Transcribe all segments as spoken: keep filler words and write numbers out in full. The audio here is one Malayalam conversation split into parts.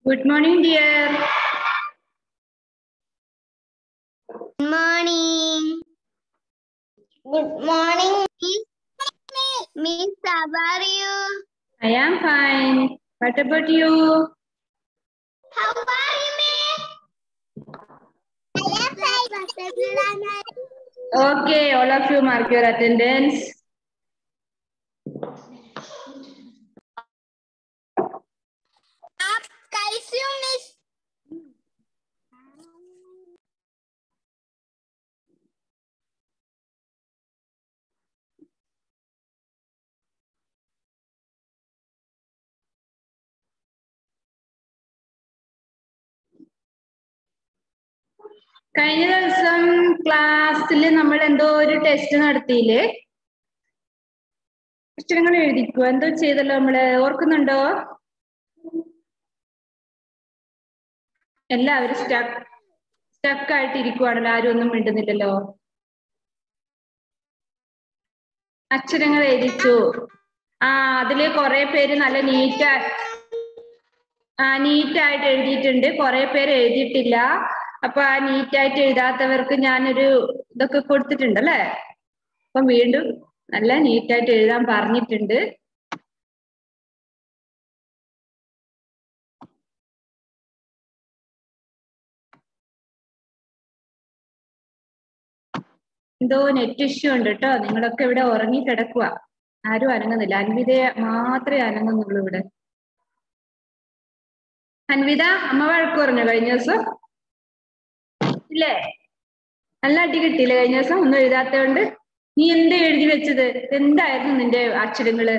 Good morning, dear. Good morning. Good morning, Miss. Miss, how are you? I am fine. What about you? How are you, Miss? I am fine. Okay, all of you mark your attendance. आप कैसे हो, Miss? കഴിഞ്ഞ ദിവസം ക്ലാസ്സിൽ നമ്മൾ എന്തോ ഒരു ടെസ്റ്റ് നടത്തിയില്ലേ? അക്ഷരങ്ങൾ എഴുതിക്കോ എന്തോ ചെയ്തല്ലോ നമ്മള്, ഓർക്കുന്നുണ്ടോ? എല്ലാവരും സ്റ്റക്ക് സ്റ്റക്ക് ആയിട്ട് ഇരിക്കുവാണല്ലോ, ആരും ഒന്നും മിണ്ടുന്നില്ലല്ലോ. അക്ഷരങ്ങൾ എഴുതിച്ചു. ആ അതില് കുറെ പേര് നല്ല നീറ്റ് ആ നീറ്റായിട്ട് എഴുതിയിട്ടുണ്ട്, കുറെ പേര് എഴുതിയിട്ടില്ല. അപ്പൊ ആ നീറ്റായിട്ട് എഴുതാത്തവർക്ക് ഞാനൊരു ഇതൊക്കെ കൊടുത്തിട്ടുണ്ട് അല്ലേ? അപ്പൊ വീണ്ടും നല്ല നീറ്റായിട്ട് എഴുതാൻ പറഞ്ഞിട്ടുണ്ട്. എന്തോ നെറ്റ് ഇഷ്യൂ ഉണ്ട് കേട്ടോ, നിങ്ങളൊക്കെ ഇവിടെ ഉറങ്ങി കിടക്കുക, ആരും അനങ്ങുന്നില്ല. അൻവിതയെ മാത്രമേ അനങ്ങുന്നുള്ളൂ ഇവിടെ. അൻവിത, അമ്മ വഴക്ക് പറഞ്ഞു കഴിഞ്ഞ ദിവസം ഇല്ലേ? നല്ല അടി കിട്ടിയില്ലേ കഴിഞ്ഞ ദിവസം ഒന്നും എഴുതാത്തോണ്ട്? നീ എന്താ എഴുതി വെച്ചത്? എന്തായിരുന്നു നിന്റെ അക്ഷരങ്ങള്?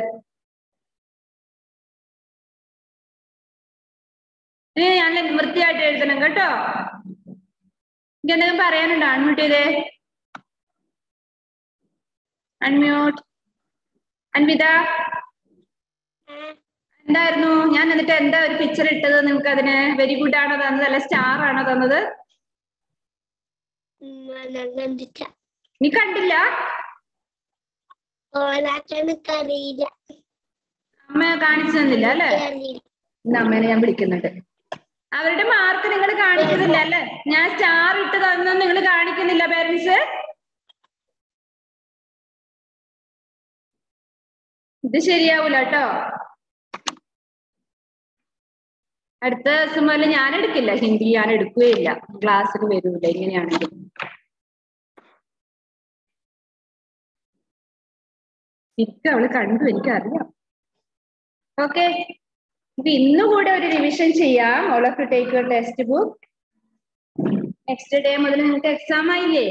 ഏ നല്ല വൃത്തിയായിട്ട് എഴുതണം കേട്ടോ. എനിക്ക് എന്തെങ്കിലും പറയാനുണ്ടോ? അൺമ്യൂട്ട് ചെയ്തേ. അൺമ്യൂട്ട്. അൻവിത എന്തായിരുന്നു ഞാൻ എന്നിട്ട് എന്താ ഒരു പിക്ചർ ഇട്ടത് നിങ്ങൾക്ക്? അതിന് വെരി ഗുഡ് ആണോ തന്നത്, അല്ല സ്റ്റാർ ആണോ തന്നത്? നീ കണ്ടില്ല? അമ്മ കാണിച്ചു തന്നില്ല അല്ലേ? ഇന്ന് അമ്മേനെ ഞാൻ വിളിക്കുന്നുണ്ട്. അവരുടെ മാർക്ക് നിങ്ങൾ കാണിക്കുന്നില്ല അല്ലേ? ഞാൻ സ്റ്റാർ ഇട്ട് തന്നൊന്നും നിങ്ങൾ കാണിക്കുന്നില്ല പേരൻസ്. ഇത് ശരിയാവൂല കേട്ടോ. അടുത്ത ദിവസം മുതൽ ഞാൻ എടുക്കില്ല, ഹിന്ദി ഞാൻ എടുക്കുകയില്ല, ക്ലാസ്സിൽ വരൂല ഇങ്ങനെയാണെങ്കിൽ. ശരിക്കും അവള് കണ്ടു, എനിക്കറിയാം. ഓക്കെ, ഇത് ഇന്നുകൂടെ ഒരു റിവിഷൻ ചെയ്യാം. All of you take your textbook. Next day മുതൽ നിങ്ങൾക്ക് എക്സാം ആയില്ലേ?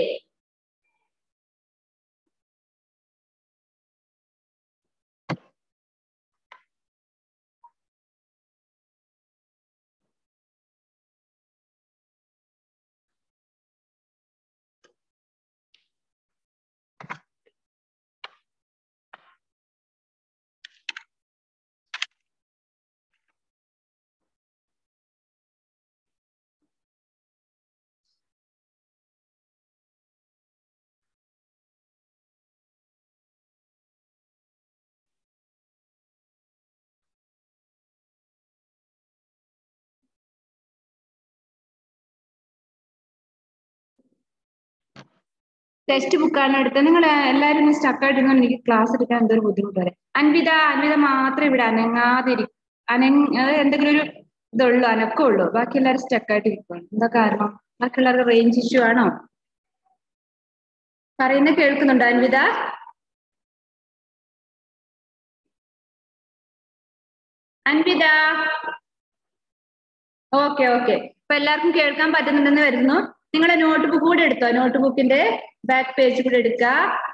ടെക്സ്റ്റ് ബുക്കാണ് എടുത്തത്. നിങ്ങൾ എല്ലാവരും സ്റ്റക്കായിട്ടിരുന്ന എനിക്ക് ക്ലാസ് എടുക്കാൻ എന്തൊരു ബുദ്ധിമുട്ട് വരെ. അൻവിത അൻവിത മാത്രം ഇവിടെ അനങ്ങാതിരിക്കും. അനങ്ങ എന്തെങ്കിലും ഒരു ഇതുള്ളൂ, അനക്കമുള്ളൂ. ബാക്കി എല്ലാവരും സ്റ്റക്കായിട്ട് ഇരിക്കുകയാണ്. എന്താ കാരണം? ബാക്കിയുള്ളവർക്ക് റേഞ്ച് ഇഷ്യൂ ആണോ? പറയുന്നത് കേൾക്കുന്നുണ്ടോ അൻവിത? അൻവിത ഓക്കെ ഓക്കെ, അപ്പൊ എല്ലാവർക്കും കേൾക്കാൻ പറ്റുന്നുണ്ടെന്ന് വരുന്നു. നിങ്ങളെ നോട്ട് ബുക്ക് കൂടെ എടുത്തോ? നോട്ട് ബുക്കിന്റെ ബാക്ക് പേജ് കൂടെ എടുക്ക.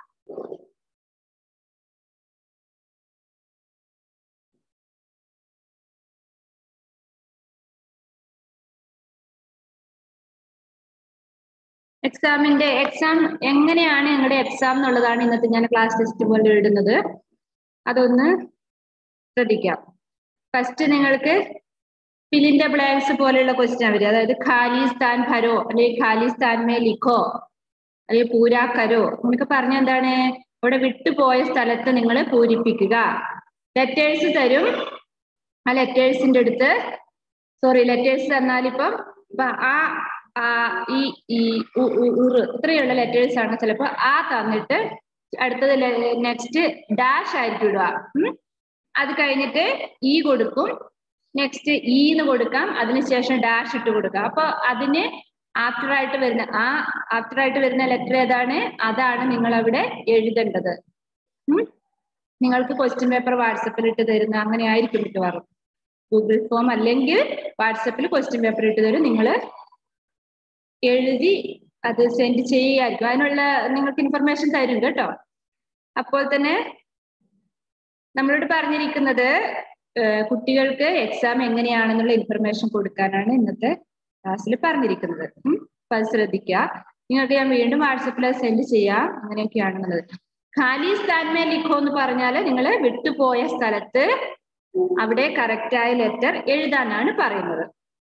എക്സാമിന്റെ എക്സാം എങ്ങനെയാണ് നിങ്ങളുടെ എക്സാം എന്നുള്ളതാണ് ഇന്നത്തെ ഞാൻ ക്ലാസ് ടെസ്റ്റ് പോലെ എഴുതുന്നത്. അതൊന്ന് ശ്രദ്ധിക്കാം. ഫസ്റ്റ് നിങ്ങൾക്ക് ഫിലിന്റെ ബ്ലാങ്ക്സ് പോലെയുള്ള ക്വസ്റ്റ്യൻ വരും. അതായത് ഖാലിസ്ഥാൻ ഭരോ, അല്ലെങ്കിൽ ഖാലിസ്ഥാൻ മേ ലിഖോ, അല്ലെങ്കിൽ പൂരാ കരോ. നിങ്ങൾക്ക് പറഞ്ഞ എന്താണ്? ഇവിടെ വിട്ടുപോയ സ്ഥലത്ത് നിങ്ങൾ പൂരിപ്പിക്കുക. ലെറ്റേഴ്സ് തരും, ആ ലെറ്റേഴ്സിന്റെ അടുത്ത് സോറി ലെറ്റേഴ്സ് തന്നാൽ ഇപ്പം ഇപ്പൊ ആ ആ ഈ ഈ ഉ ഉറ് ഇത്രയുള്ള ലെറ്റേഴ്സ് ആണ് ചിലപ്പോ ആ തന്നിട്ട് അടുത്തത് നെക്സ്റ്റ് ഡാഷ് ആയിരിക്കും ഇടുക. അത് കഴിഞ്ഞിട്ട് ഇ കൊടുക്കും, നെക്സ്റ്റ് ഈന്ന് കൊടുക്കാം, അതിനുശേഷം ഡാഷ് ഇട്ട് കൊടുക്കാം. അപ്പൊ അതിന് ആഫ്റ്റർ ആയിട്ട് വരുന്ന ആ ആഫ്റ്റർ ആയിട്ട് വരുന്ന ലെറ്റർ ഏതാണ്, അതാണ് നിങ്ങൾ അവിടെ എഴുതേണ്ടത്. നിങ്ങൾക്ക് ക്വസ്റ്റ്യൻ പേപ്പർ വാട്സപ്പിൽ ഇട്ട് തരുന്ന അങ്ങനെ ആയിരിക്കും മിക്കവാറും. ഗൂഗിൾ ഫോം അല്ലെങ്കിൽ വാട്സപ്പിൽ ക്വസ്റ്റ്യൻ പേപ്പർ ഇട്ട് തരും, നിങ്ങൾ എഴുതി അത് സെൻഡ് ചെയ്യായിരിക്കും. അതിനുള്ള നിങ്ങൾക്ക് ഇൻഫർമേഷൻ തരും കേട്ടോ. അപ്പോൾ തന്നെ നമ്മളോട് പറഞ്ഞിരിക്കുന്നത് കുട്ടികൾക്ക് എക്സാം എങ്ങനെയാണെന്നുള്ള ഇൻഫർമേഷൻ കൊടുക്കാനാണ് ഇന്നത്തെ ക്ലാസ്സിൽ പറഞ്ഞിരിക്കുന്നത്. അപ്പൊ അത് ശ്രദ്ധിക്കുക. നിങ്ങൾക്ക് ഞാൻ വീണ്ടും വാട്സപ്പിൽ സെൻഡ് ചെയ്യാം അങ്ങനെയൊക്കെയാണെന്നുള്ളത്. ഖാലി സ്ഥാൻ മേ ലിഖോ എന്ന് പറഞ്ഞാൽ നിങ്ങൾ വിട്ടുപോയ സ്ഥലത്ത് അവിടെ കറക്റ്റായ ലെറ്റർ എഴുതാനാണ് പറയുന്നത്.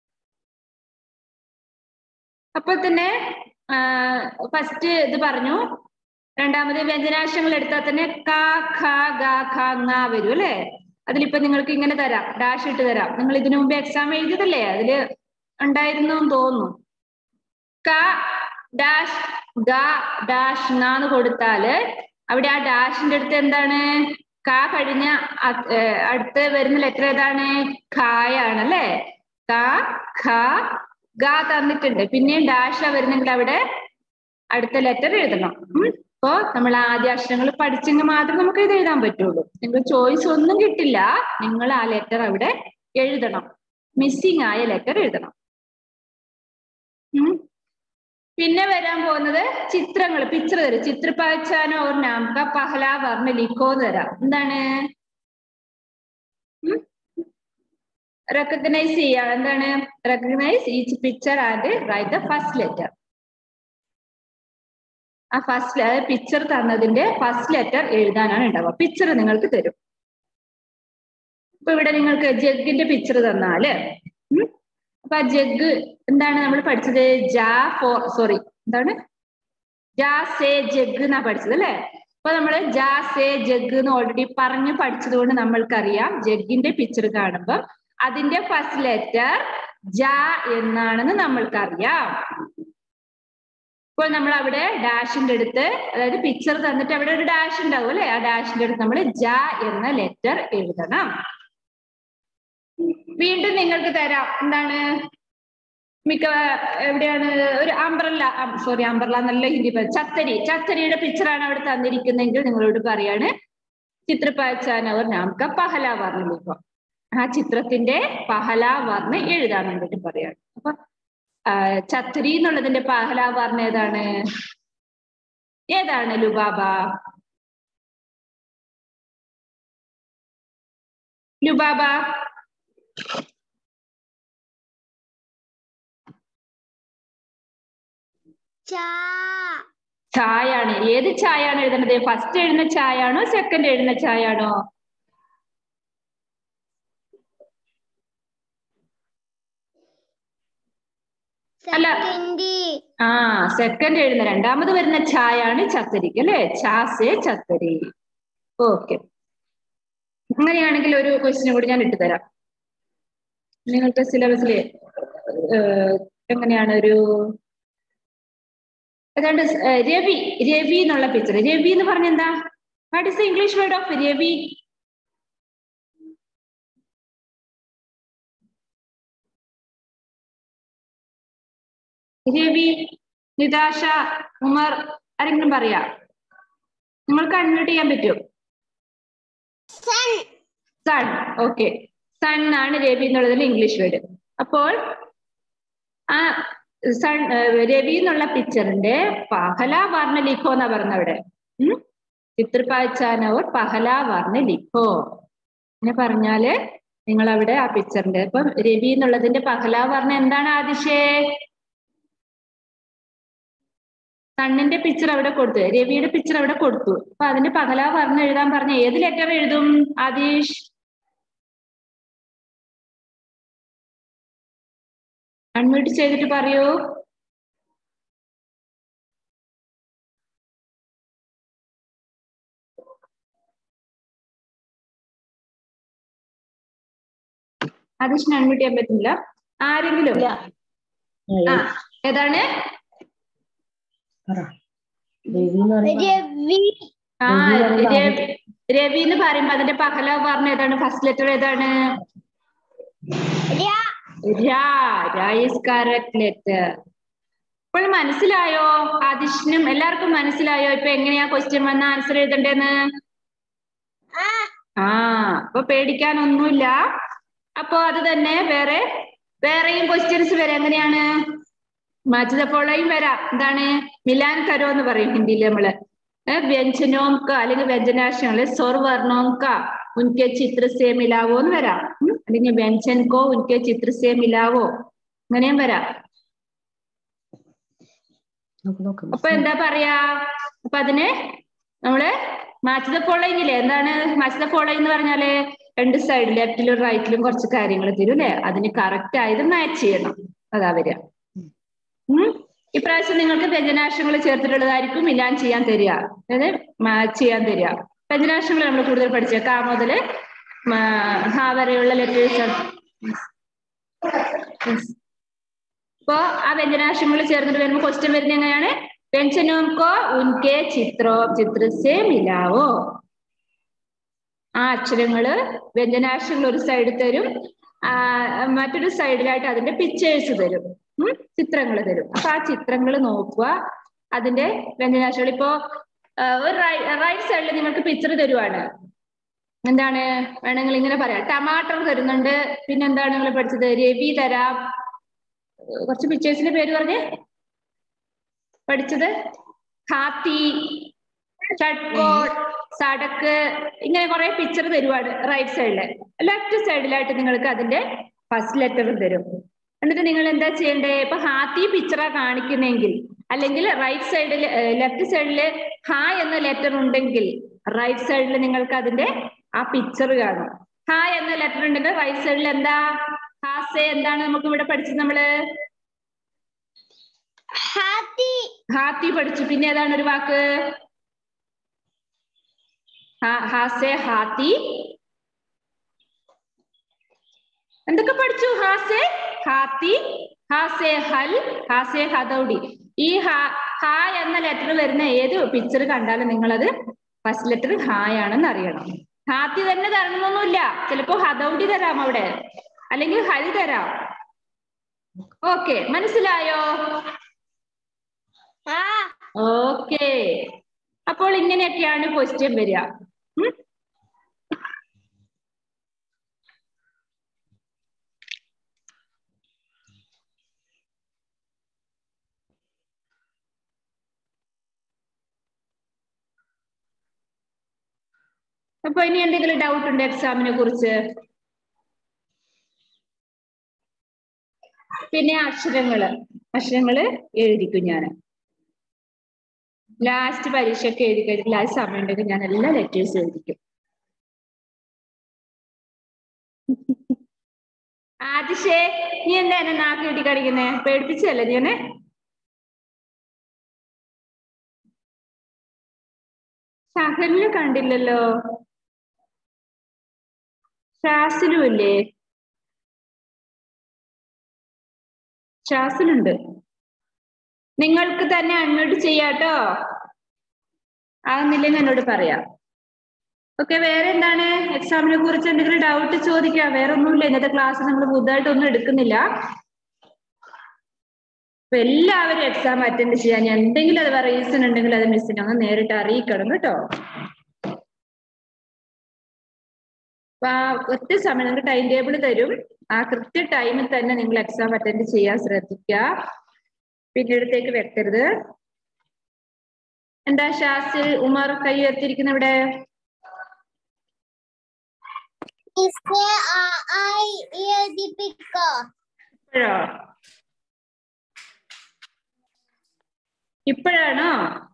അപ്പൊ തന്നെ ഫസ്റ്റ് ഇത് പറഞ്ഞു. രണ്ടാമത് വ്യഞ്ജനാക്ഷരങ്ങൾ എടുത്താൽ തന്നെ ക ഖ ഗ ഘ ങ വരും അല്ലെ. അതിലിപ്പോ നിങ്ങൾക്ക് ഇങ്ങനെ തരാം, ഡാഷ് ഇട്ട് തരാം. നിങ്ങൾ ഇതിനു മുമ്പ് എക്സാം എഴുതിയതല്ലേ, അതില് ഉണ്ടായിരുന്നു എന്ന് തോന്നുന്നു. ക ഡാഷ് ഗ ഡാഷ് ങ കൊടുത്താല് അവിടെ ആ ഡാഷിന്റെ അടുത്ത് എന്താണ്, ക കഴിഞ്ഞ അടുത്ത് വരുന്ന ലെറ്റർ ഏതാണ്, ഖായാണ് അല്ലെ. ക ഖ ഗ തന്നിട്ടുണ്ട്, പിന്നെയും ഡാഷാ വരുന്നെങ്കിൽ അവിടെ അടുത്ത ലെറ്റർ എഴുതണം. അപ്പോ നമ്മൾ ആദ്യ അക്ഷരങ്ങൾ പഠിച്ചെങ്കിൽ മാത്രം നമുക്ക് ഇത് എഴുതാൻ പറ്റുള്ളൂ. നിങ്ങൾ ചോയ്സ് ഒന്നും കിട്ടില്ല, നിങ്ങൾ ആ ലെറ്റർ അവിടെ എഴുതണം, മിസ്സിംഗ് ആയ ലെറ്റർ എഴുതണം. പിന്നെ വരാൻ പോകുന്നത് ചിത്രങ്ങൾ, പിക്ചർ തരും. ചിത്ര പഹച്ചാനോ ഓർ നാം കാ പഹലാ വർണ്ണ ലിഖോ എന്ന് തരാം. എന്താണ് റെക്കഗ്നൈസ് ചെയ്യാ, എന്താണ് recognise each picture and write the first letter. ആ ഫസ്റ്റ് പിക്ചർ തന്നതിന്റെ ഫസ്റ്റ് ലെറ്റർ എഴുതാനാണ് ഉണ്ടാവുക. പിക്ചർ നിങ്ങൾക്ക് തരും. ഇപ്പൊ ഇവിടെ നിങ്ങൾക്ക് ജഗ്ഗിന്റെ പിക്ചർ തന്നാല് അപ്പൊ ആ ജഗ് എന്താണ് നമ്മൾ പഠിച്ചത്, ജാ ഫോർ സോറി എന്താണ് ജാ സേ ജഗ് എന്നാ പഠിച്ചത് അല്ലെ. അപ്പൊ നമ്മള് ജാ സേ ജഗ് എന്ന് ഓൾറെഡി പറഞ്ഞു പഠിച്ചത് കൊണ്ട് നമ്മൾക്കറിയാം ജഗ്ഗിന്റെ പിക്ചർ കാണുമ്പോൾ അതിന്റെ ഫസ്റ്റ് ലെറ്റർ ജാ എന്നാണെന്ന് നമ്മൾക്കറിയാം. ഇപ്പോൾ നമ്മൾ അവിടെ ഡാഷിന്റെ അടുത്ത്, അതായത് പിക്ചർ തന്നിട്ട് അവിടെ ഒരു ഡാഷ് ഉണ്ടാവും അല്ലെ, ആ ഡാഷിന്റെ അടുത്ത് നമ്മൾ ജ എന്ന ലെറ്റർ എഴുതണം. വീണ്ടും നിങ്ങൾക്ക് തരാം, എന്താണ് മിക്ക എവിടെയാണ് ഒരു അംബ്രല്ല, സോറി അംബ്രല്ല നല്ല ഹിന്ദി, ചത്തരി, ചത്തരിയുടെ പിക്ചറാണ് അവിടെ തന്നിരിക്കുന്നെങ്കിൽ നിങ്ങളോട് പറയാണ് ചിത്ര പഹച്ചാൻ അവർ നാം കാ പഹലാ വർണ്ണ ലിഖോ. ആ ചിത്രത്തിന്റെ പഹലാ വർണ്ണ എഴുതാൻ വേണ്ടിട്ട് പറയാണ്. അപ്പൊ ചത്തരി എന്നുള്ളതിന്റെ പഹലാ വർണ്ണ ഏതാണ്, ഏതാണ് ലുബാബ, ലുബാബ ചായാണ്. ഏത് ചായാണ് എഴുതേണ്ടത്, ഫസ്റ്റ് എഴുതുന്ന ചായാണോ സെക്കൻഡ് എഴുതുന്ന ചായാണോ, അല്ല ആ സെക്കൻഡ് എഴുതുന്ന രണ്ടാമത് വരുന്ന ചായാണ് ചത്തരിക്ക് അല്ലെ, ചാസേ ചത്തരി. ഓക്കെ, അങ്ങനെയാണെങ്കിൽ ഒരു ക്വസ്റ്റ്യൻ കൂടി ഞാൻ ഇട്ടു തരാം. നിങ്ങൾക്ക് സിലബസില് എങ്ങനെയാണ് ഒരു ഏതാണ്ട് രവി, രവി എന്നുള്ള പിക്ചർ. രവി എന്ന് പറഞ്ഞ എന്താ, what is the English word of Ravi, Ravi, Nitasha, Umar ആരെങ്കിലും പറയാ, നിങ്ങൾക്ക് അൺമ്യൂട്ട് ചെയ്യാൻ പറ്റുമോ? സൺ. ഓക്കെ, സൺ ആണ് രവി എന്നുള്ളതിൽ ഇംഗ്ലീഷ് വേർഡ്. അപ്പോൾ ആ സൺ രവി എന്നുള്ള പിക്ചറിന്റെ പഹലാ വർണ്ണ ലിഖോ എന്നാ പറഞ്ഞ അവിടെ. ചിത്ര പഹച്ചാൻ ഓർ പഹലാ വർണ്ണ ലിഖോ എന്ന് പറഞ്ഞാല് നിങ്ങൾ അവിടെ ആ പിക്ചറിന്റെ ഇപ്പം രവി എന്നുള്ളതിന്റെ പഹലാ വർണ്ണ എന്താണ് ആദിഷേ, സണ്ണിന്റെ പിക്ചർ അവിടെ കൊടുത്തു, രവിയുടെ പിക്ചർ അവിടെ കൊടുത്തു. അപ്പൊ അതിന്റെ പഹലാ വർണ്ണ എഴുതാൻ പറഞ്ഞ ഏത് ലെറ്റർ എഴുതും ആദിഷ്, അൺമ്യൂട്ട് ചെയ്തിട്ട് പറയൂ. ആദിഷിന് അൺമ്യൂട്ട് ചെയ്യാൻ പറ്റില്ല. ആരെങ്കിലും? ആ ഏതാണ്? ആ രവി എന്ന് പറയുമ്പോ അതിന്റെ പകല പറഞ്ഞ ഏതാണ്? ഫസ്റ്റ് ലെറ്റർ ഏതാണ്? രാ ഈസ് കറക്റ്റ് ലെറ്റർ. ഇപ്പോൾ മനസ്സിലായോ? ആദിഷിനും എല്ലാവർക്കും മനസ്സിലായോ ഇപ്പൊ എങ്ങനെയാ ക്വസ്റ്റ്യൻ വന്ന ആൻസർ എഴുതണ്ടേന്ന്? ആ അപ്പൊ പേടിക്കാനൊന്നുമില്ല. അപ്പൊ അത് തന്നെ വേറെ വേറെയും ക്വസ്റ്റ്യൻസ് വരാം. എങ്ങനെയാണ്? മാച്ച് ദ ഫോളോയിങ് വരാം. എന്താണ്? മിലാൻ കരോ എന്ന് പറയും ഹിന്ദിയിൽ നമ്മള്. വ്യഞ്ജനോം ക അല്ലെങ്കിൽ വ്യഞ്ജനാക്ഷരങ്ങള് സ്വർവർണോം ക ഉൻകെ ചിത്ര സേ മിലാവോ എന്ന് വരാം. അല്ലെങ്കിൽ വ്യഞ്ജൻ കോ ഉൻകെ ചിത്ര സേ മിലാവോ അങ്ങനെയും വരാം. അപ്പൊ എന്താ പറയാ? അപ്പൊ അതിന് നമ്മള് മാച്ച് ദ ഫോളോയിങ് ഇല്ലേ? എന്താണ് മാച്ച് ദ ഫോളോയിങ് എന്ന് പറഞ്ഞാല് രണ്ട് സൈഡ് ലെഫ്റ്റിലും റൈറ്റിലും കുറച്ച് കാര്യങ്ങൾ തരും അല്ലെ? അതിന് കറക്റ്റ് ആയത് മാച്ച് ചെയ്യണം. അതാ വരിക. ഉം ഇപ്രാവശ്യം നിങ്ങൾക്ക് വ്യഞ്ജനാക്ഷരങ്ങൾ ചേർത്തിട്ടുള്ളതായിരിക്കും മിലാൻ ചെയ്യാൻ തരിക, അതായത് മാച്ച് ചെയ്യാൻ തരിക. വ്യഞ്ജനാക്ഷരങ്ങൾ നമ്മൾ കൂടുതൽ പഠിച്ച കാ മുതല് ഹാ വരെയുള്ള ലെറ്റേഴ്സ്. ഇപ്പൊ ആ വ്യഞ്ജനാക്ഷരങ്ങൾ ചേർന്നിട്ട് വരുമ്പോൾ ക്വസ്റ്റ്യൻ വരുന്നത് എങ്ങനെയാണ്? വ്യഞ്ജനോം കോ ഉൻകെ ചിത്രോ ചിത്ര സേ മിലാവോ. ആ അക്ഷരങ്ങള് വ്യഞ്ജനാക്ഷരങ്ങൾ ഒരു സൈഡ് തരും, ആ മറ്റൊരു സൈഡിലായിട്ട് അതിന്റെ പിക്ചേഴ്സ് തരും, ഉം ചിത്രങ്ങൾ തരും. അപ്പൊ ആ ചിത്രങ്ങൾ നോക്കുക, അതിന്റെ വ്യഞ്ജനാക്ഷരങ്ങൾ. ഇപ്പോ ഒരു റൈറ്റ് സൈഡിൽ നിങ്ങൾക്ക് പിക്ചർ തരുവാണ്. എന്താണ് വേണമെങ്കിൽ ഇങ്ങനെ പറയാം. ടമാട്ടർ തരുന്നുണ്ട്. പിന്നെന്താണ് നിങ്ങൾ പഠിച്ചത്? രവി തരാം. കുറച്ച് പിക്ചേഴ്സിന്റെ പേര് പറഞ്ഞേ പഠിച്ചത്. ഹാത്തി, ഷഡ്കോട്ട്, സടക്ക്, ഇങ്ങനെ കുറെ പിക്ചർ തരുവാണ് റൈറ്റ് സൈഡില്. ലെഫ്റ്റ് സൈഡിലായിട്ട് നിങ്ങൾക്ക് അതിന്റെ ഫസ്റ്റ് ലെറ്റർ തരും. എന്നിട്ട് നിങ്ങൾ എന്താ ചെയ്യണ്ടേ? ഇപ്പൊ ഹാത്തി പിക്ചറാ കാണിക്കുന്നെങ്കിൽ, അല്ലെങ്കിൽ റൈറ്റ് സൈഡില് ലെഫ്റ്റ് സൈഡില് ഹാ എന്ന ലെറ്റർ ഉണ്ടെങ്കിൽ റൈറ്റ് സൈഡിൽ നിങ്ങൾക്ക് അതിന്റെ ആ പിക്ചർ കാണും. ഹാ എന്ന ലെറ്റർ ഉണ്ടെങ്കിൽ റൈറ്റ് സൈഡിൽ എന്താ? ഹാസെ എന്താണ് നമുക്ക് ഇവിടെ പഠിച്ചത്? നമ്മള് ഹാത്തി പഠിച്ചു. പിന്നെ ഏതാണ് ഒരു വാക്ക്? ഹാസെ ഹാത്തി. എന്തൊക്കെ പഠിച്ചു? ഹാസെ ഹാത്തി, ഹാസെ ഹൽ, ഹാസെ ഹദൗഡി. ഈ ഹാ ഹാ എന്ന ലെറ്റർ വരുന്ന ഏത് പിക്ചർ കണ്ടാലും നിങ്ങളത് ഫസ്റ്റ് ലെറ്റർ ഹായ് ആണെന്ന് അറിയണം. ഹാത്തി തന്നെ തരണമെന്നൊന്നുമില്ല, ചിലപ്പോ ഹദൗഡി തരാം അവിടെ, അല്ലെങ്കിൽ ഹൽ തരാം. ഓക്കെ, മനസ്സിലായോ? ഓക്കെ. അപ്പോൾ ഇങ്ങനെയൊക്കെയാണ് ക്വസ്റ്റ്യൻ വരിക. അപ്പൊ ഇനി എന്തെങ്കിലും ഡൗട്ട് ഉണ്ടോ എക്സാമിനെ കുറിച്ച്? പിന്നെ അക്ഷരങ്ങള് അക്ഷരങ്ങള് എഴുതിക്കും ഞാൻ. ലാസ്റ്റ് പരീക്ഷയ്ക്ക് എഴുതി കഴിഞ്ഞിട്ട് ലാസ്റ്റ് സമയം ഉണ്ടെങ്കിൽ ഞാൻ എല്ലാ ലെറ്റേഴ്സും എഴുതിക്കും. ആദിഷേ, നീ എന്താ എന്നെ നാക്ക് കിട്ടി കളിക്കുന്നേ? പേടിപ്പിച്ചല്ലേ നീ എന്നെ? ഷഹലിന് കണ്ടില്ലല്ലോ. ഷാസിലും ഇല്ലേ? ഷാസിലുണ്ട്. നിങ്ങൾക്ക് തന്നെ അൺമ്യൂട്ട് ചെയ്യാട്ടോ. ആകുന്നില്ലെങ്കിൽ എന്നോട് പറയാം. ഓക്കെ, വേറെ എന്താണ് എക്സാമിനെ കുറിച്ച് എന്തെങ്കിലും ഡൗട്ട് ചോദിക്കാം? വേറെ ഒന്നുമില്ല. ഇന്നത്തെ ക്ലാസ് നമ്മൾ പുതുതായിട്ടൊന്നും എടുക്കുന്നില്ല. അപ്പൊ എല്ലാവരും എക്സാം അറ്റൻഡ് ചെയ്യാൻ എന്തെങ്കിലും അത് റീസൺ ഉണ്ടെങ്കിൽ അത് മിസ്സിനെ ഒന്ന് നേരിട്ട് അറിയിക്കണം കേട്ടോ. അപ്പൊ ആ കൃത്യസമയം നിങ്ങൾക്ക് ടൈം ടേബിൾ തരും. ആ കൃത്യ ടൈമിൽ തന്നെ നിങ്ങൾ എക്സാം അറ്റൻഡ് ചെയ്യാൻ ശ്രദ്ധിക്കുക. പിന്നീടത്തേക്ക് വെക്കരുത്. എന്താ ഷാസിൽ ഉമർ കൈ ഉയർത്തിയിരിക്കുന്ന ഇവിടെ? ഇപ്പോഴോ? ഇപ്പോഴാണോ?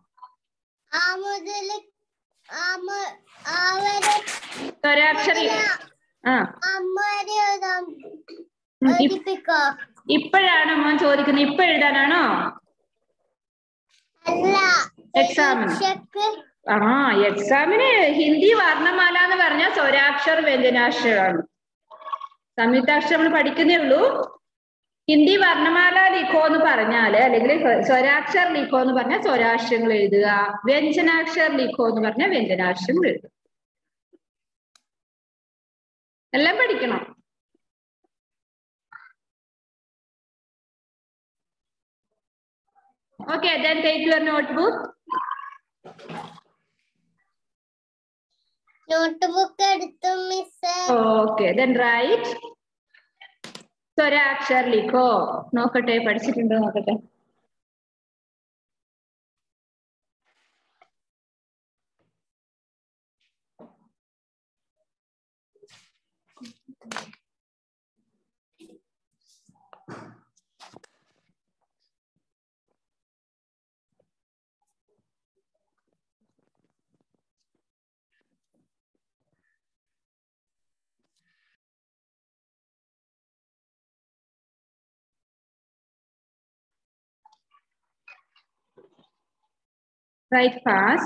സ്വരാക്ഷരി ആ ഇപ്പോഴാണോ മോൻ ചോദിക്കുന്നത്? ഇപ്പൊ എഴുതാനാണോ എക്സാമിന്? ആ എക്സാമിന് ഹിന്ദി വർണ്ണമാല എന്ന് പറഞ്ഞാൽ സ്വരാക്ഷർ വ്യഞ്ജനാക്ഷരമാണ്. സംയുക്താക്ഷരം നമ്മൾ പഠിക്കുന്നേ ഉള്ളൂ. ഹിന്ദി വർണ്ണമാല ലിഖോ എന്ന് പറഞ്ഞാല് അല്ലെങ്കിൽ സ്വരാക്ഷർ ലിഖോ എന്ന് പറഞ്ഞാൽ സ്വരാക്ഷരങ്ങൾ എഴുതുക. വ്യഞ്ജനാക്ഷർ ലിഖോ എന്ന് പറഞ്ഞാൽ വ്യഞ്ജനാക്ഷരങ്ങൾ എഴുതുക. എല്ലാം പഠിക്കണം. Okay, then take your notebook. Notebook എടുത്തു മിസ്. Okay, then write. സ്വരാക്ഷർ ലിഖോ. നോക്കട്ടെ പഠിച്ചിട്ടുണ്ടോ നോക്കട്ടെ. Write fast.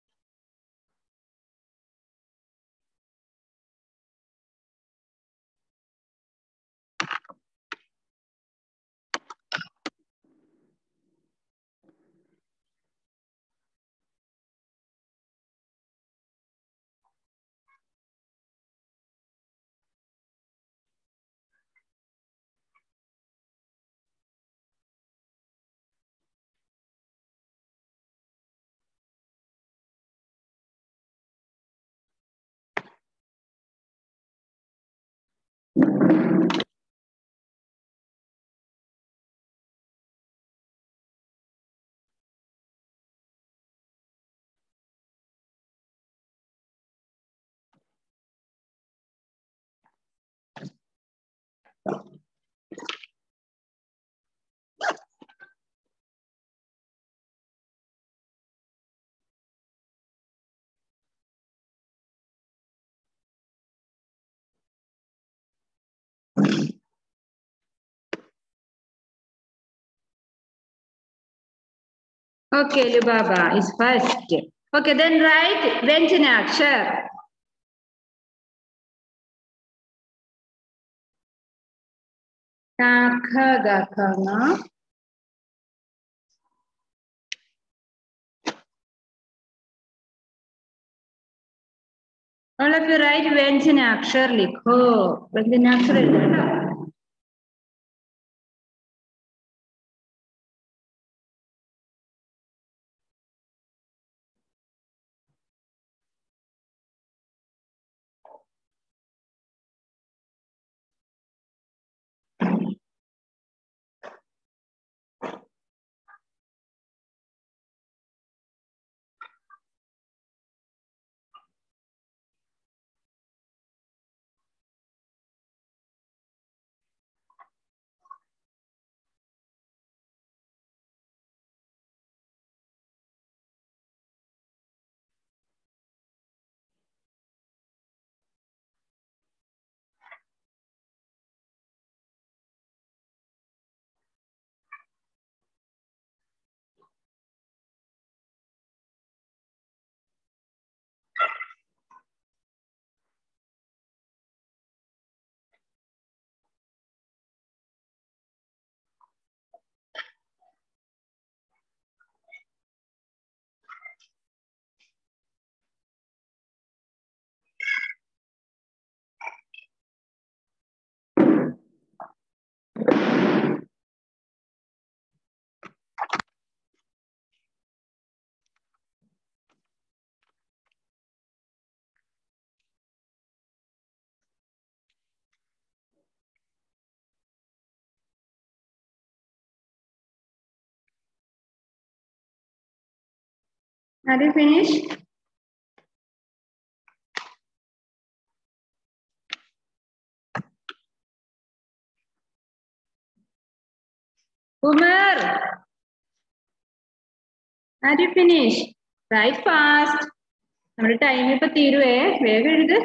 Okay, Lubaba is first. Okay, then write Vyanjanakshar. Ka, kha, ga, kha, na. All of you write Vyanjanakshar likho. Vyanjanakshar എഴുതണം. Are you finished? Umar, are you finished? Write fast. നമ്മുടെ ടൈം ഇപ്പൊ തീരുവേ, വേഗം എഴുത്.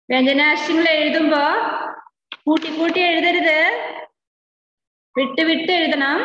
വ്യഞ്ജനാക്ഷരങ്ങൾ എഴുതുമ്പോ കൂട്ടി കൂട്ടി എഴുതരുത്, വിട്ട് വിട്ട് എഴുതണം.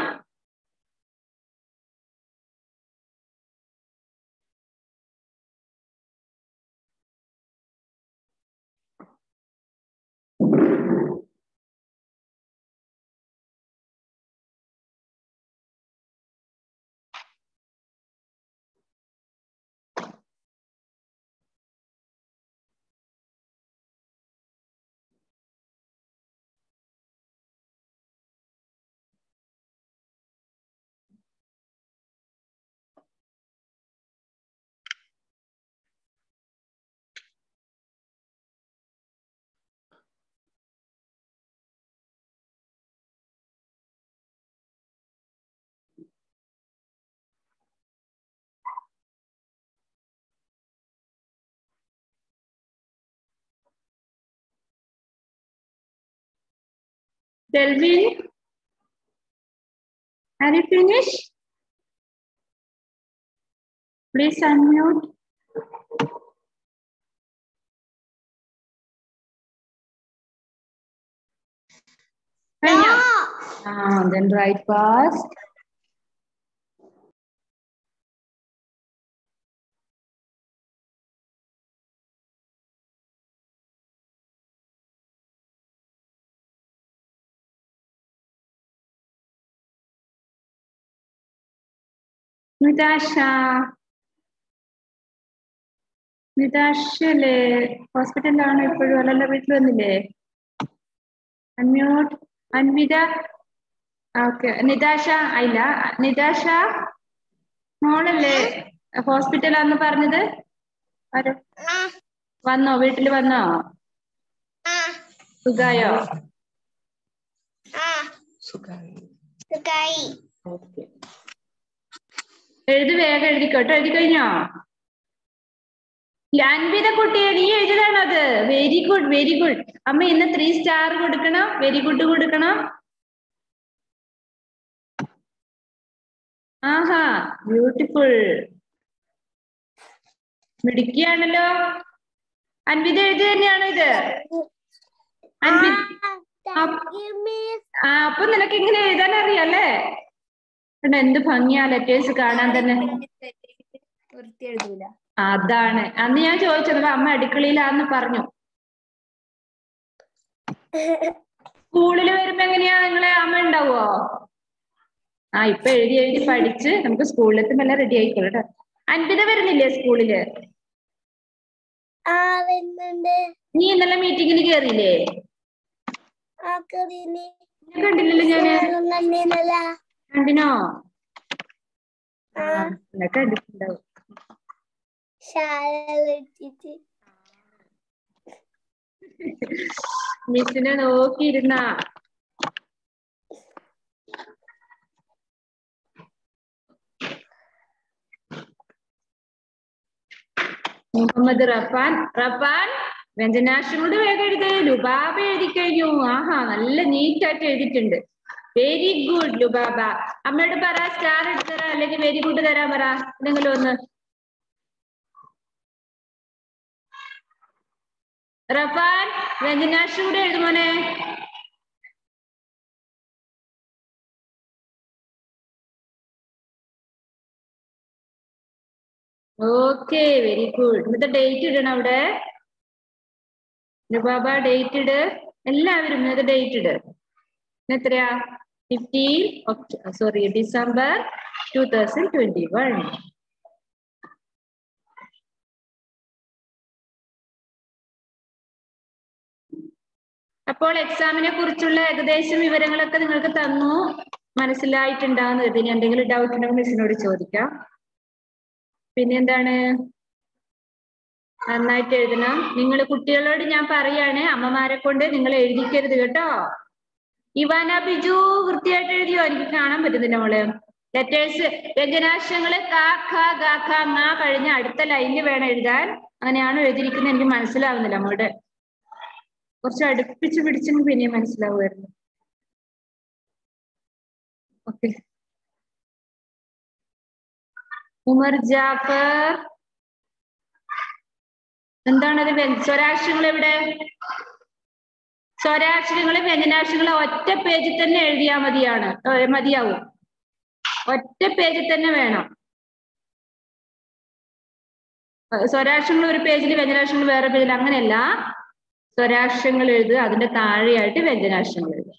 Delvin, are you finished? Please unmute. No. Ah, then write fast. Nitasha. നിതാഷല്ലേ ഹോസ്പിറ്റലിലാണോ ഇപ്പോഴും? അല്ലല്ല, വീട്ടിൽ വന്നില്ലേ? അൺമ്യൂട്ട്. അൻവിത. ഓക്കെ. നിതാഷ അല്ല, നിതാഷ മോളല്ലേ ഹോസ്പിറ്റലാന്ന് പറഞ്ഞത്? ആരോ വന്നോ? വീട്ടിൽ വന്നോ? സുഖായോ? ഓക്കെ. എഴുതി വേഗം എഴുതിക്കോട്ടോ. എഴുതി കഴിഞ്ഞോ? അൻവിത കുട്ടിയെ നീ എഴുതാണത്. Very good, very good. അമ്മ ഇന്ന് ത്രീ സ്റ്റാർ കൊടുക്കണം, വെരി ഗുഡ് കൊടുക്കണം. ആഹാ, ബ്യൂട്ടിഫുൾ. മിടുക്കിയാണല്ലോ. അൻവിത എഴുതി തന്നെയാണോ ഇത്? അൻവിത ആ അപ്പൊ നിനക്ക് ഇങ്ങനെ എഴുതാൻ അറിയാല്ലേ? എന്ത് ഭംഗിയാ ലെറ്റേഴ്സ് കാണാൻ തന്നെ. അതാണ് അന്ന് ഞാൻ ചോദിച്ചത്, അമ്മ അടുക്കളയിലാന്ന് പറഞ്ഞു. സ്കൂളിൽ വരുമ്പോ എങ്ങനെയാ നിങ്ങളെ അമ്മ ഉണ്ടാവോ? ആ ഇപ്പൊ എഴുതി എഴുതി പഠിച്ച് നമുക്ക് സ്കൂളിലെത്തുമ്പോ എല്ലാം റെഡി ആയിക്കോളൂ കേട്ടോ. അൻവിത വരുന്നില്ലേ സ്കൂളില്? നീ ഇന്നലെ മീറ്റിങ്ങിന് കേറിയില്ലേ? കണ്ടില്ലല്ലോ ഞാന്. കണ്ടിനോ? കണ്ടിട്ടുണ്ടാവും. മിസ്സിനെ നോക്കിയിരുന്ന മുഹമ്മദ് റഫാൻ. റഫാൻ വ്യഞ്ജനാക്ഷരങ്ങളുടെ വേഗം എഴുതേ. ലുബാബ എഴുതി കഴിഞ്ഞു. ആഹാ, നല്ല നീറ്റ് ആയിട്ട് എഴുതിയിട്ടുണ്ട്. Very good Lubaba. അമ്മയോട് പറ സ്റ്റാർ എടുത്ത് തരാം, അല്ലെങ്കിൽ വെരി ഗുഡ് തരാൻ പറ. എന്തെങ്കിലും ഒന്ന്. റഫാൻ വ്യഞ്ജനാക്ഷരം കൂടെ എഴുതുമോനെ. Okay, very good. ഇന്നത്തെ ഡേറ്റ് ഇടണം അവിടെ. ലുബാബ ഡേറ്റ് ഇട്. എല്ലാവരും ഇന്നത്തെ ഡേറ്റ് ഇട്. എത്രയാ? Fifteen sorry December two thousand twenty one. അപ്പോൾ എക്സാമിനെ കുറിച്ചുള്ള ഏകദേശം വിവരങ്ങളൊക്കെ നിങ്ങൾക്ക് തന്നു. മനസ്സിലായിട്ടുണ്ടാവുന്ന ഇതിന് എന്തെങ്കിലും ഡൗട്ട് ഉണ്ടെങ്കിൽ മിസ്സിനോട് ചോദിക്കാം. പിന്നെ എന്താണ്? നന്നായിട്ട് എഴുതണം. നിങ്ങൾ കുട്ടികളോട് ഞാൻ പറയാണ്, അമ്മമാരെ കൊണ്ട് നിങ്ങൾ എഴുതിക്കരുത് കേട്ടോ. ഇവാന ബിജു വൃത്തിയായിട്ട് എഴുതിയോ? എനിക്ക് കാണാൻ പറ്റുന്നില്ല മോള്. ലെറ്റേഴ്സ് വ്യഞ്ജനാക്ഷരങ്ങള് കാ ഖ ഗ ഘ ങ കഴിഞ്ഞ അടുത്ത ലൈനിൽ വേണം എഴുതാൻ. അങ്ങനെയാണ് എഴുതിയിരിക്കുന്നത്. എനിക്ക് മനസ്സിലാവുന്നില്ല മോളുടെ. കുറച്ച് അടുപ്പിച്ച് പിടിച്ചെങ്കിൽ പിന്നെ മനസ്സിലാവുമായിരുന്നു. ഓക്കെ. ഉമർ ജാഫർ, എന്താണത്? സ്വരാക്ഷരങ്ങൾ എവിടെ? സ്വരാക്ഷരങ്ങളെ വ്യഞ്ജനാക്ഷരങ്ങളെ ഒറ്റ പേജിൽ തന്നെ എഴുതിയാൽ മതിയാണ് മതിയാവും. ഒറ്റ പേജിൽ തന്നെ വേണം. സ്വരാക്ഷരങ്ങൾ ഒരു പേജിൽ, വ്യഞ്ജനാക്ഷരങ്ങൾ വേറെ പേജിൽ, അങ്ങനെയല്ല. സ്വരാക്ഷരങ്ങൾ എഴുതുക, അതിന്റെ താഴെയായിട്ട് വ്യഞ്ജനാക്ഷരങ്ങൾ എഴുതുക.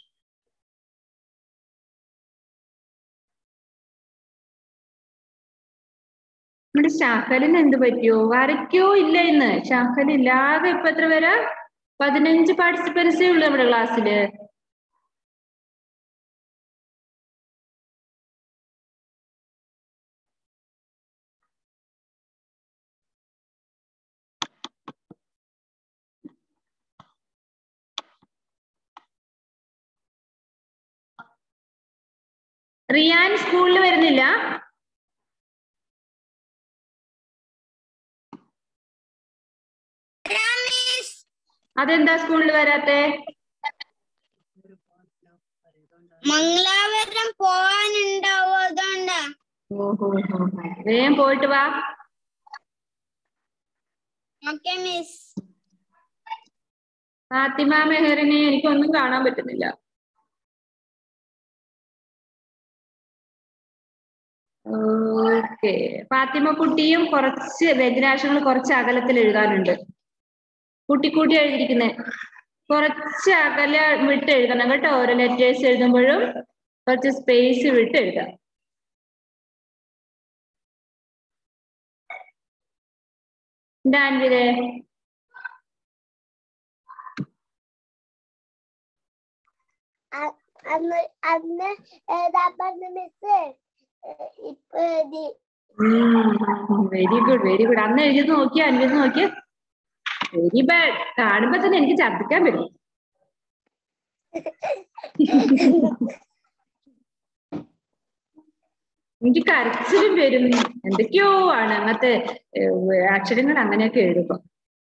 നമ്മുടെ ശാഖലിന് എന്ത് പറ്റിയോ? വരയ്ക്കോ ഇല്ല ഇന്ന്. ശാഖലില്ലാതെ ഇപ്പൊ എത്ര പേരാ? പതിനഞ്ച് പാർട്ടിസിപ്പൻസേ ഉള്ളൂ നമ്മുടെ ക്ലാസ്സില്. റിയാൻ സ്കൂളിൽ വരുന്നില്ല? അതെന്താ സ്കൂളിൽ വരാത്തെ? മംഗലാപുരം പോവാനുണ്ടാവും, അതുകൊണ്ടാ. ഓഹോ, വേഗം പോയിട്ട് വാ. Okay miss. ഫാത്തിമ മെഹറിനെ എനിക്കൊന്നും കാണാൻ പറ്റുന്നില്ല. ഓക്കെ, ഫാത്തിമ കുട്ടിയും കുറച്ച് വ്യഞ്ജനാക്ഷരങ്ങൾ കുറച്ച് അകലത്തിൽ എഴുതാനുണ്ട്. കൂട്ടി കൂട്ടി എഴുതിയിരിക്കുന്നേ കുറച്ച് അകല വിട്ട് എഴുതണം കേട്ടോ. ഓരോ ലെറ്റേഴ്സ് എഴുതുമ്പോഴും കുറച്ച് സ്പേസ് വിട്ട് എഴുതാം. എന്താ അൻവിതേ? അന്ന് അന്ന് ഏതാ പറഞ്ഞ miss? Very good, very good. അന്ന് എഴുതി നോക്കിയ അൻവിത് നോക്കിയ വെരി ബാഡ്. കാണുമ്പോ തന്നെ എനിക്ക് ഛർദ്ദിക്കാൻ പറ്റും. എനിക്ക് കരച്ചിലും വരും. എന്തൊക്കെയോ ആണ് അങ്ങനത്തെ അക്ഷരങ്ങൾ അങ്ങനെയൊക്കെ എഴുതുമ്പോ.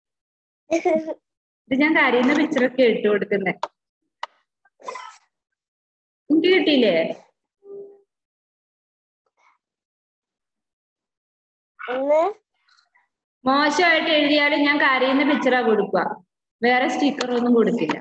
ഇത് ഞാൻ കരയുന്ന പിക്ചറൊക്കെ ഇട്ടു കൊടുക്കുന്നേ. എനിക്ക് കിട്ടിയില്ലേ? മോശമായിട്ട് എഴുതിയാലും ഞാൻ കരയുന്ന പിക്ചറാ കൊടുക്കുക, വേറെ സ്റ്റിക്കറൊന്നും കൊടുക്കില്ല.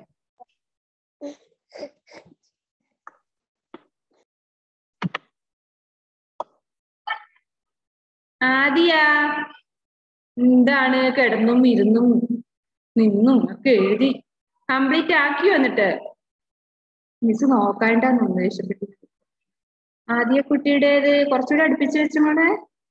ആദിയാ എന്താണ് കിടന്നും ഇരുന്നും നിന്നും ഒക്കെ എഴുതി കംപ്ലീറ്റ് ആക്കി വന്നിട്ട് മിസ് നോക്കാണ്ടാന്ന് ദേഷ്യപ്പെട്ടു. ആദ്യ കുട്ടിയുടേത് കുറച്ചുകൂടെ അടുപ്പിച്ച് വെച്ചോടെ.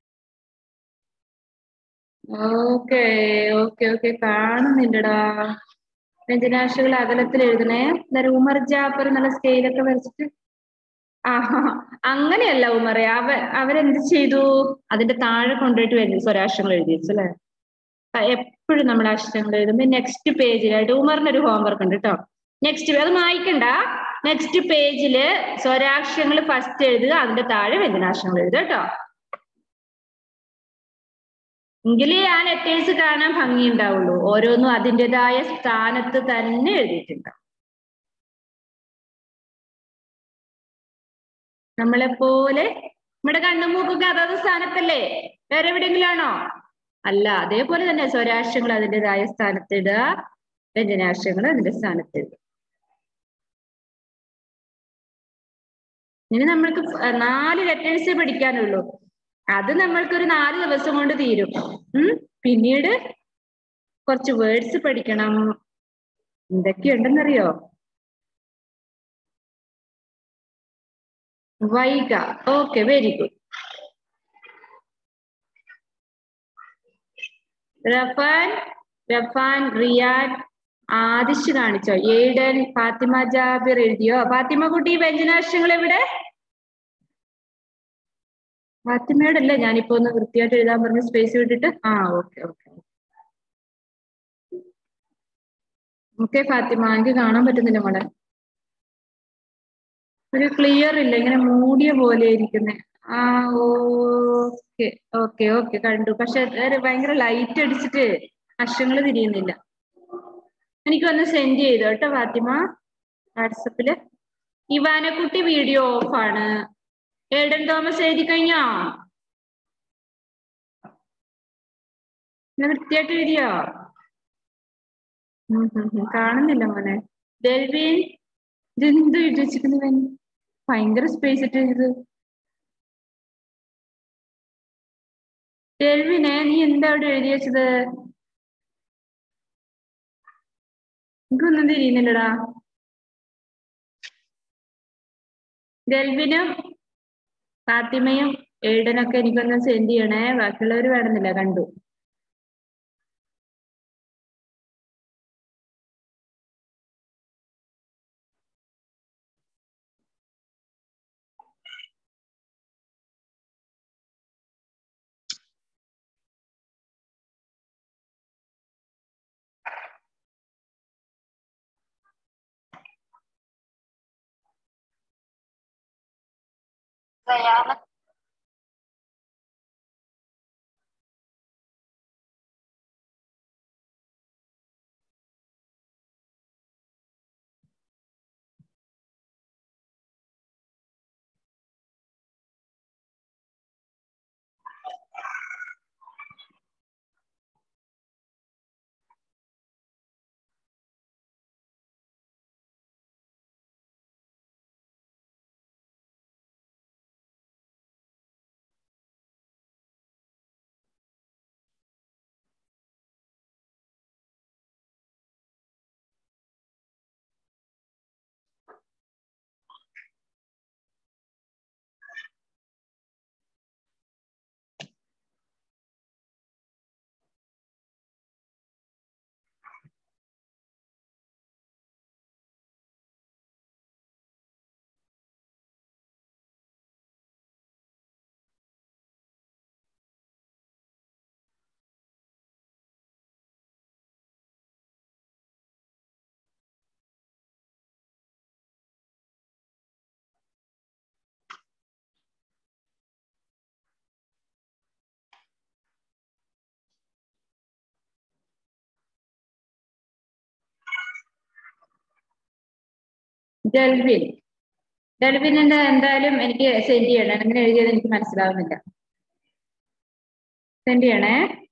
ഓക്കെ ഓക്കെ ഓക്കെ കാണുന്നില്ലടാ. വ്യഞ്ജനാക്ഷരങ്ങൾ അകലത്തിൽ എഴുതണേ. എന്തായാലും ഉമർ ജാഫർ എന്നുള്ള സ്കെയിലൊക്കെ വരച്ചിട്ട്. ആ അങ്ങനെയല്ല ഉമറെ, അവ അവരെന്ത് ചെയ്തു? അതിന്റെ താഴെ കൊണ്ടുപോയിട്ട് വരുന്നു സ്വരാക്ഷരങ്ങൾ എഴുതി വെച്ചു അല്ലെ. എപ്പോഴും നമ്മുടെ അക്ഷരങ്ങൾ എഴുതുമ്പോ നെക്സ്റ്റ് പേജിലായിട്ട് ഉമറിന് ഒരു ഹോംവർക്ക് ഉണ്ട് കേട്ടോ. നെക്സ്റ്റ് അത് വായിക്കണ്ട. നെക്സ്റ്റ് പേജില് സ്വരാക്ഷരങ്ങൾ ഫസ്റ്റ് എഴുതുക, അതിന്റെ താഴെ വ്യഞ്ജനാക്ഷരങ്ങൾ എഴുതുക കേട്ടോ. എങ്കിലേ ആ ലെറ്റേഴ്സ് കാണാൻ ഭംഗി ഉണ്ടാവുള്ളൂ. ഓരോന്നും അതിൻ്റെതായ സ്ഥാനത്ത് തന്നെ എഴുതിയിട്ടുണ്ടാവും. നമ്മളെ പോലെ നമ്മുടെ കണ്ണും മൂക്കൊക്കെ അതാത് സ്ഥാനത്തല്ലേ, വേറെ എവിടെയെങ്കിലും ആണോ? അല്ല, അതേപോലെ തന്നെ സ്വരാക്ഷരങ്ങൾ അതിൻ്റെതായ സ്ഥാനത്തിടുക, വ്യഞ്ജനാക്ഷരങ്ങൾ അതിന്റെ സ്ഥാനത്തിടുക. ഇനി നമ്മൾക്ക് നാല് ലെറ്റേഴ്സേ പഠിക്കാനുള്ളൂ. അത് നമ്മൾക്കൊരു നാല് ദിവസം കൊണ്ട് തീരും. ഉം പിന്നീട് കുറച്ച് വേർഡ്സ് പഠിക്കണം. എന്തൊക്കെയുണ്ടെന്നറിയോ? Vaiga. Okay, very good. Rafan Rafan Riyan Aadish കാണിച്ചോ? ഏഡൻ ഫാത്തിമ ജാബിർ എഴുതിയോ? ഫാത്തിമ കുട്ടി വ്യഞ്ജനാക്ഷരങ്ങൾ എവിടെ? ഫാത്തിമയോടല്ലേ ഞാനിപ്പോ ഒന്ന് വൃത്തിയായിട്ട് എഴുതാൻ പറഞ്ഞ സ്പേസ് വിട്ടിട്ട്. ആ ഓക്കെ ഓക്കെ ഓക്കെ ഫാത്തിമ, എനിക്ക് കാണാൻ പറ്റുന്നില്ല മോളെ. ഒരു ക്ലിയർ ഇല്ല, ഇങ്ങനെ മൂടിയ പോലെ ഇരിക്കുന്നേ. ആ ഓക്കെ ഓക്കെ ഓക്കെ കണ്ടു. പക്ഷെ ഭയങ്കര ലൈറ്റ് അടിച്ചിട്ട് അക്ഷരങ്ങൾ തിരിയുന്നില്ല. എനിക്കൊന്ന് സെൻഡ് ചെയ്തോ കേട്ടോ ഫാത്തിമ വാട്സപ്പില്. ഇവാനക്കുട്ടി വീഡിയോ ഓഫ് ആണ്. ഏഡൻ തോമസ് എഴുതി കഴിഞ്ഞോ? വൃത്തിയായിട്ട് എഴുതിയോ? ഉം ഉം ഉം. കാണുന്നില്ല മോനെ. ഡെൽവിൻ ഇതെന്ത് എഴുതി വെച്ചിരിക്കുന്നവൻ? ഭയങ്കര സ്പേസ് ഇട്ട് ഇത്. ഡെൽവിനെ നീ എന്താ അവിടെ എഴുതി വെച്ചത്? എനിക്കൊന്നും തിരിയുന്നില്ലടാ. ഡെൽവിനും ഫാത്തിമയും എഴുടനൊക്കെ എനിക്കൊന്ന് സെൻഡ് ചെയ്യണേ. ബാക്കിയുള്ളവർ വേണമെന്നില്ല, കണ്ടു. ഡെൽവിൻ ഡെൽവിനിന്റെ എന്തായാലും എനിക്ക് സെൻഡ് ചെയ്യണം. എങ്ങനെ എഴുതിയത് എനിക്ക് മനസ്സിലാവുന്നില്ല. സെൻഡ് ചെയ്യണേ.